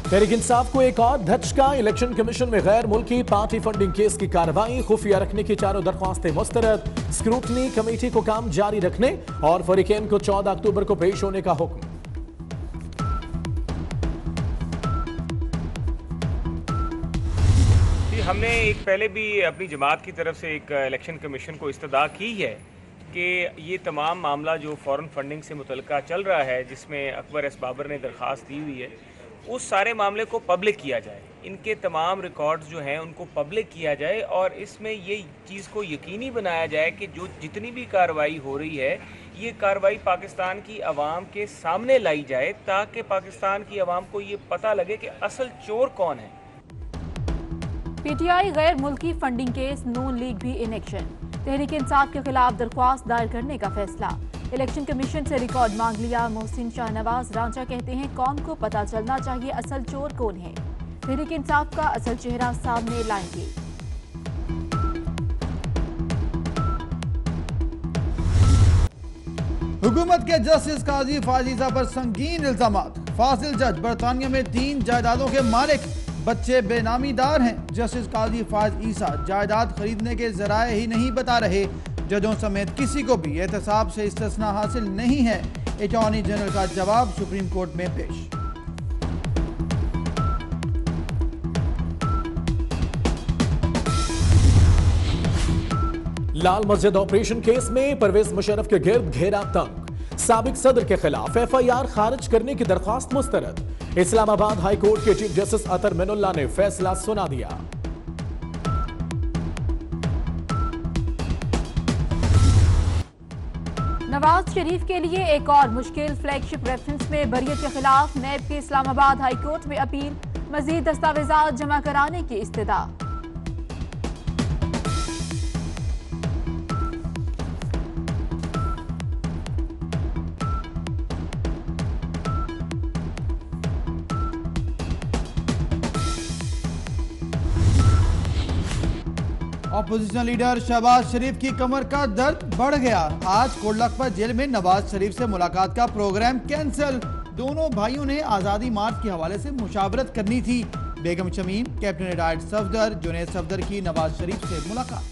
तहरीक इंसाफ को एक और धचका। इलेक्शन कमीशन में गैर मुल्की पार्टी फंडिंग केस की कार्रवाई, खुफिया रखने की चारों दरख्वास्तें मुस्तरद। स्क्रूटनी कमेटी को काम जारी रखने और फरीकैन को 14 अक्टूबर को पेश होने का हुक्म। हमने एक पहले भी अपनी जमात की तरफ से एक इलेक्शन कमीशन को इस्तदा की है कि ये तमाम मामला जो फॉरेन फंडिंग से मुतल्लिका चल रहा है, जिसमें अकबर एस बाबर ने दरख्वास्त दी हुई है, उस सारे मामले को पब्लिक किया जाए। इनके तमाम रिकॉर्ड्स जो हैं उनको पब्लिक किया जाए और इसमें ये चीज़ को यकीनी बनाया जाए कि जो जितनी भी कार्रवाई हो रही है, ये कार्रवाई पाकिस्तान की आवाम के सामने लाई जाए, ताकि पाकिस्तान की आवाम को ये पता लगे कि असल चोर कौन है। पीटीआई गैर मुल्की फंडिंग केस, नून लीग भी इन एक्शन। तहरीक इंसाफ के खिलाफ दरख्वास्त दायर करने का फैसला। इलेक्शन कमीशन से रिकॉर्ड मांग लिया। मोहसिन शाहनवाज रांचा कहते हैं, कौम को पता चलना चाहिए असल चोर कौन है। तहरीक इंसाफ का असल चेहरा सामने लाएंगे। हुकूमत के जस्टिस काजी फाजीजा पर संगीन इल्जामात। फासिल जज बरतानिया में 3 जायदादों के मालिक, बच्चे बेनामीदार हैं। जस्टिस काजी फाज ईसा जायदाद खरीदने के जराए ही नहीं बता रहे। जजों समेत किसी को भी एहतसाब से इस्तिस्ना हासिल नहीं है। अटॉर्नी जनरल का जवाब सुप्रीम कोर्ट में पेश। लाल मस्जिद ऑपरेशन केस में परवेज मुशर्रफ के गिर्द घेरा तंग। साबिक सदर के खिलाफ एफआईआर खारिज करने की दरख्वास्त मुस्तरद। इस्लामाबाद हाई कोर्ट के चीफ जस्टिस अतर मिनुल्लाह ने फैसला सुना दिया। नवाज शरीफ के लिए एक और मुश्किल। फ्लैगशिप रेफरेंस में बरियत के खिलाफ नैब के इस्लामाबाद हाई कोर्ट में अपील। मजीद दस्तावेजात जमा कराने की इस्तदा। अपोजिशन लीडर शहबाज शरीफ की कमर का दर्द बढ़ गया। आज कोटलखपत जेल में नवाज शरीफ से मुलाकात का प्रोग्राम कैंसिल। दोनों भाइयों ने आज़ादी मार्च के हवाले से मुशावरत करनी थी। बेगम शमीम, कैप्टन रिटायर्ड सफदर जुनैद सफदर की नवाज शरीफ से मुलाकात।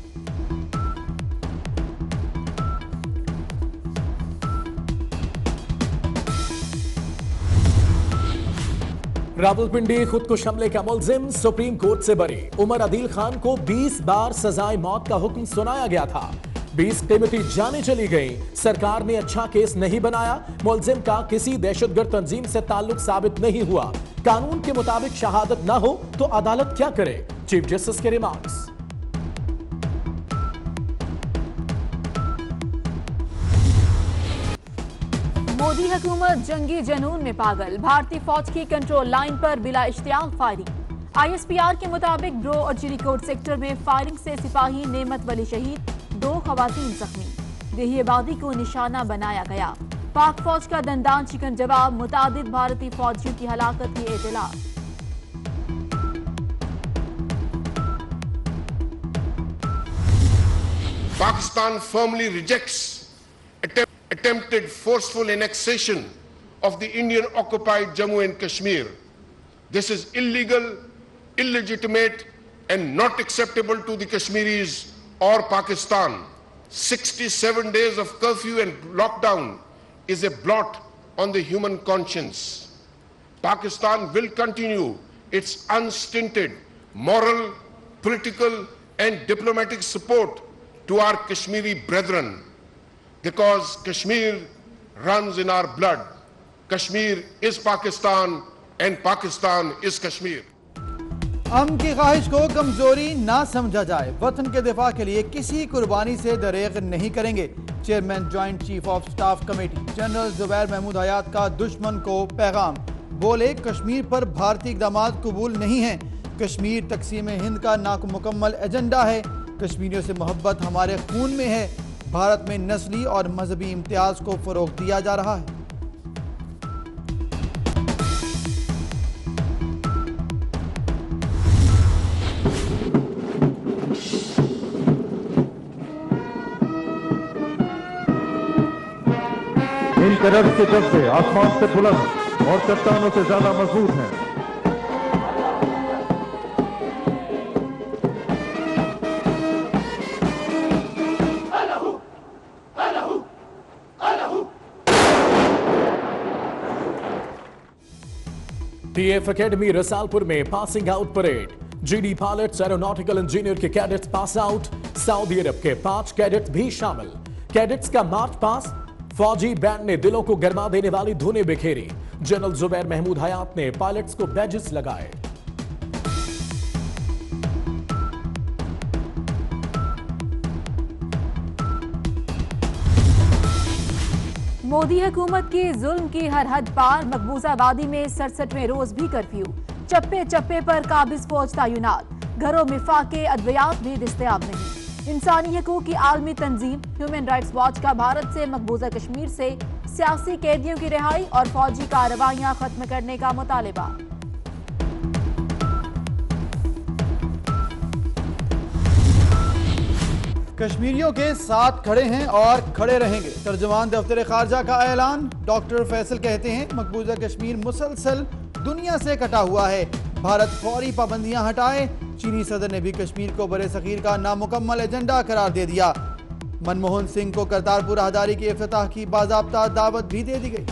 रावलपिंडी खुदकुश हमले का मुलजिम सुप्रीम कोर्ट से बरी। उमर अदील खान को 20 बार सजाए मौत का हुक्म सुनाया गया था। 20 कीमती जानें चली गई। सरकार ने अच्छा केस नहीं बनाया। मुलजिम का किसी दहशतगर्द तंजीम से ताल्लुक साबित नहीं हुआ। कानून के मुताबिक शहादत ना हो तो अदालत क्या करे? चीफ जस्टिस के रिमार्क्स। मोदी हुकूमत जंगी जनून में पागल। भारतीय फौज की कंट्रोल लाइन पर बिला इश्तियाल फायरिंग। आईएसपीआर के मुताबिक ब्रो और चिरीकोट सेक्टर में फायरिंग से सिपाही नेमत वली शहीद, 2 खवातीन जख्मी। देही आबादी को निशाना बनाया गया। पाक फौज का दंदान चिकन जवाब। मुतादिद भारतीय फौजियों की हलाकत की इत्तला। Pakistan firmly rejects attempted forceful annexation of the Indian occupied Jammu and Kashmir. This is illegal, illegitimate and not acceptable to the Kashmiris or Pakistan. 67 days of curfew and lockdown is a blot on the human conscience. Pakistan will continue its unstinted moral, political and diplomatic support to our Kashmiri brethren. Because Kashmir runs in our blood. Kashmir is Pakistan and Pakistan is Kashmir. अमन की ख्वाहिश को कमजोरी ना समझा जाए। वतन के दिफा के लिए किसी कुर्बानी से दरेग नहीं करेंगे। Chairman joint chief of staff committee general Zubair Mahmood Hayat का दुश्मन को पैगाम। बोले, कश्मीर पर भारतीय इक़दामात कबूल नहीं है। कश्मीर तकसीम हिंद का नामुकम्मल एजेंडा है। कश्मीरियों से मोहब्बत हमारे खून में है। भारत में नस्ली और मजहबी इम्तियाज को फरोग दिया जा रहा है। इन टेररिस्ट के जज्बे आसमान से बुलंद और चट्टानों से ज्यादा मजबूत हैं। TF अकेडमी रसालपुर में passing out parade. GD pilots aeronautical engineer के cadets pass out. Saudi Arab के 5 कैडेट्स भी शामिल। कैडेट्स का मार्च पास। फौजी बैंड ने दिलों को गरमा देने वाली धुनें बिखेरी। जनरल जुबैर महमूद हयात ने पायलट्स को बैजेस लगाए। मोदी हुकूमत की जुल्म की हर हद पार। मकबूजाबादी में 67वें रोज भी कर्फ्यू। चप्पे चप्पे पर काबिज फौज तैनात। घरों में फाके अद्वियात भी दस्तयाब नहीं। इंसानी हकूक की आलमी तंजीम ह्यूमन राइट्स वॉच का भारत से मकबूजा कश्मीर से सियासी कैदियों की रिहाई और फौजी कार्रवाइयां खत्म करने का मुतालिबा। कश्मीरियों के साथ खड़े हैं और खड़े रहेंगे। तर्जुमान दफ्तर खारजा का ऐलान। डॉक्टर फैसल कहते हैं मकबूजा कश्मीर मुसलसल दुनिया से कटा हुआ है। भारत फौरी पाबंदियां हटाए। चीनी सदर ने भी कश्मीर को बरे सगीर का नामुकम्मल एजेंडा करार दे दिया। मनमोहन सिंह को करतारपुर राहदारी के इफ्तिताह की बाज़ाब्ता दावत भी दे दी गई।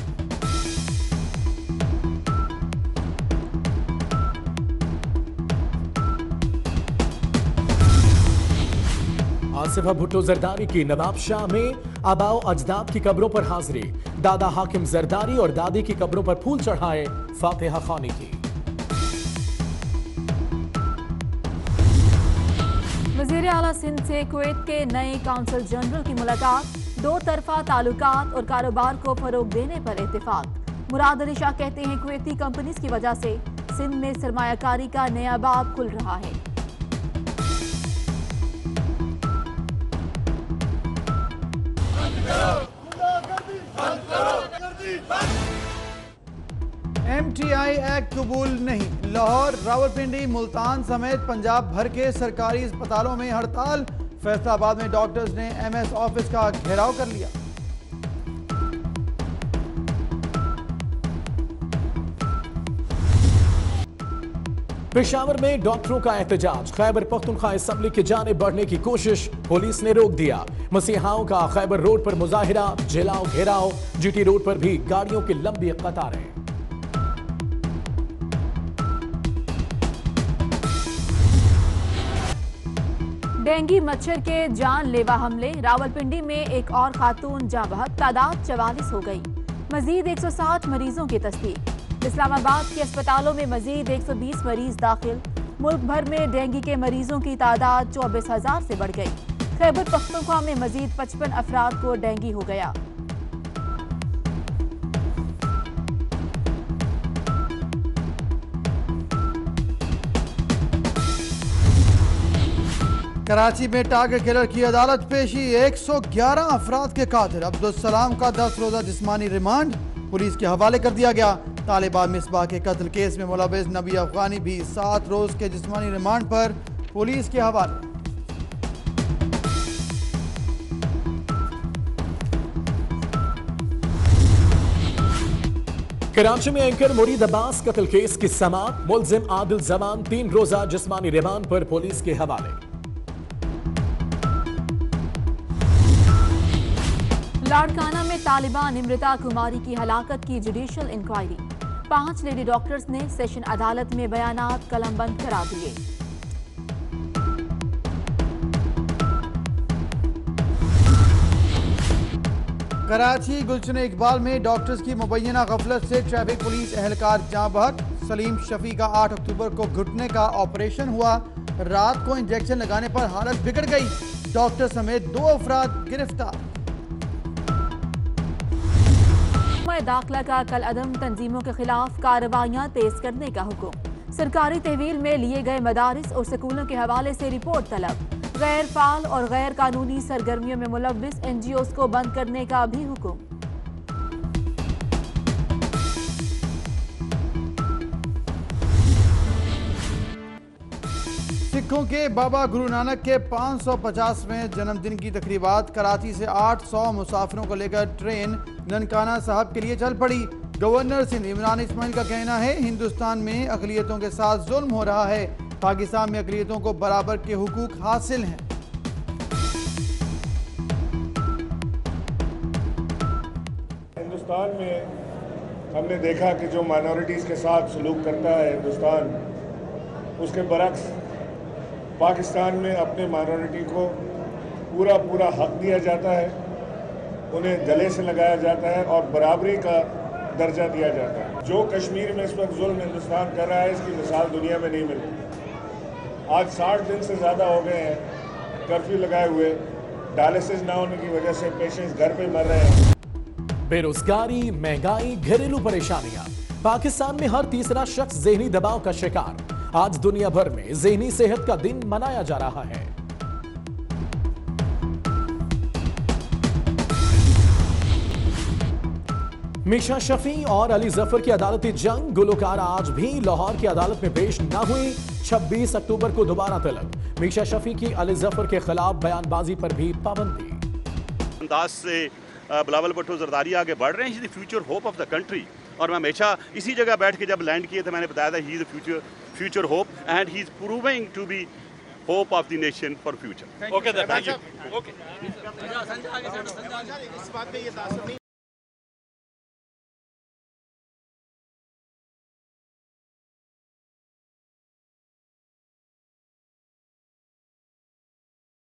आसिफा भुट्टो जरदारी की नवाबशाह में आबाओ अजदाद की कब्रों पर हाजिरी। दादा हाकिम जरदारी और दादी की कब्रों पर फूल चढ़ाए फातिहा खानी की। वज़ीर आला सिंध से कुवैत के नए काउंसिल जनरल की मुलाकात। 2 तरफा ताल्लुकात और कारोबार को फरोग देने पर इत्तेफाक। मुराद अली शाह कहते हैं कुवैती कंपनीज की वजह से सिंध में सरमायाकारी का नया बाब खुल रहा है। MTI एक्ट कबूल नहीं। लाहौर, रावलपिंडी, मुल्तान समेत पंजाब भर के सरकारी अस्पतालों में हड़ताल। फैसलाबाद में डॉक्टर्स ने MS ऑफिस का घेराव कर लिया। पेशावर में डॉक्टरों का एहतजाज। खैबर पख्तूनख्वा असेंबली की जानिब बढ़ने की कोशिश, पुलिस ने रोक दिया। मसीहाओं का खैबर रोड पर मुजाहिरा, जलाओ घेराव। GT रोड पर भी गाड़ियों की लंबी कतारें। डेंगू मच्छर के जानलेवा हमले। रावलपिंडी में एक और खातून जाँ बहक। तादाद 44 हो गई। मजीद 160 मरीजों की तस्दीक। इस्लामाबाद के अस्पतालों में मजीद 120 मरीज दाखिल। मुल्क भर में डेंगू के मरीजों की तादाद 24,000 से बढ़ गई। खैबर पख्तूनख्वा में मजीद 55 अफराद को डेंगू हो गया। कराची में टारगेट किलर की अदालत पेशी। 111 अफराद के कातिल अब्दुल सलाम का 10 रोजा जिस्मानी रिमांड पुलिस के हवाले कर दिया गया। तालिबा मिसबाह के कत्ल केस में मुलविस नबी अफगानी भी 7 रोज के जिस्मानी रिमांड पर पुलिस के हवाले। कराची में एंकर मुरीद अब्बास कत्ल केस की समाअत। मुलजिम आदिल जमान 3 रोजा जिस्मानी रिमांड पर पुलिस के हवाले। लाड़काना में तालिबान इमृता कुमारी की हलाकत की जुडिशियल इंक्वायरी। 5 लेडी डॉक्टर्स ने सेशन अदालत में बयानात कलमबंद करा दिए। कराची गुलशन इकबाल में डॉक्टर्स की मुबैना गफलत से ट्रैफिक पुलिस एहलकार जाँ बहक। सलीम शफी का 8 अक्टूबर को घुटने का ऑपरेशन हुआ। रात को इंजेक्शन लगाने पर हालत बिगड़ गई। डॉक्टर समेत 2 अफराद गिरफ्तार। दाखिला का कल अदम तंजीमों के खिलाफ कार्रवाइयां तेज करने का हुक्म। सरकारी तहवील में लिए गए मदारिस और स्कूलों के हवाले से रिपोर्ट तलब। गैर फाल और गैर कानूनी सरगर्मियों में मुलव्विस NGOs को बंद करने का भी हुक्म। सिखों के बाबा गुरु नानक के 550वें जन्मदिन की तकरीबात। कराची से 800 मुसाफिरों को लेकर ट्रेन ननकाना साहब के लिए चल पड़ी। गवर्नर सिंध इमरान इस्माइल का कहना है हिंदुस्तान में अक़लियतों के साथ जुल्म हो रहा है। पाकिस्तान में अक़लियतों को बराबर के हुकूक हासिल हैं। हिंदुस्तान में हमने देखा कि जो माइनॉरिटीज़ के साथ सलूक करता है हिंदुस्तान, उसके बरक्स पाकिस्तान में अपने माइनॉरिटी को पूरा हक दिया जाता है, उन्हें गले से लगाया जाता है और बराबरी का दर्जा दिया जाता है। जो कश्मीर में इस वक्त जुल्म हिंदुस्तान कर रहा है, इसकी मिसाल दुनिया में नहीं मिलती। आज 60 दिन से ज़्यादा हो गए हैं कर्फ्यू लगाए हुए, डायलिसिस ना होने की वजह से पेशेंट्स घर पे मर रहे हैं। बेरोजगारी, महंगाई, घरेलू परेशानियां, पाकिस्तान में हर तीसरा शख्स ज़हनी दबाव का शिकार। आज दुनिया भर में ज़हनी सेहत का दिन मनाया जा रहा है। मीशा शफी और अली जफर की अदालती जंग, गुलकार आज भी लाहौर की अदालत में पेश न हुई। 26 अक्टूबर को दोबारा तलब। मीशा शफी की अली जफर के खिलाफ बयानबाजी पर भी पाबंदी। अंदाज से बिलावल भुट्टो जरदारी आगे बढ़ रहे हैं। He is the future hope of the country. और मैं हमेशा इसी जगह बैठ के जब लैंड किए थे, मैंने बताया था he is the future hope and he is proving to be hope of the nation for future. Okay, thank you. Okay.